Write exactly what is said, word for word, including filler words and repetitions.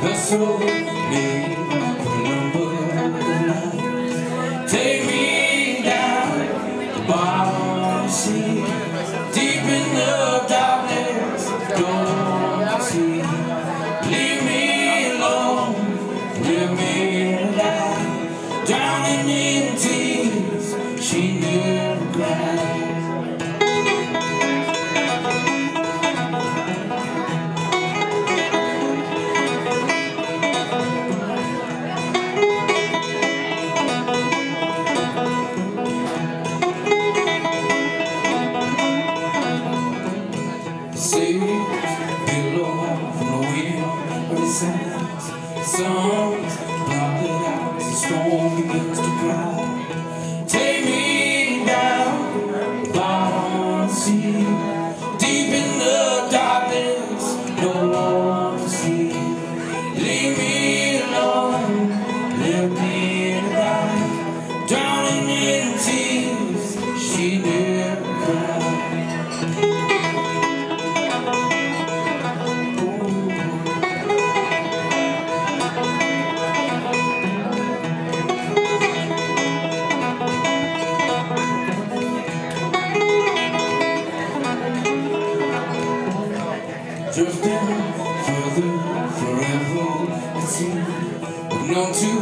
so me remember the night. Take me down the bottom of the sea, deep in the darkness, don't see. Leave me alone, leave me alive, drowning in tears, she never cried. Songs blotted out, the storm begins to cry. Take me down, bottom of the sea, deep in the darkness, no one to see. Leave me alone, let me die, drowning in tears, she never cried. Drifting further, forever, it seems, but none too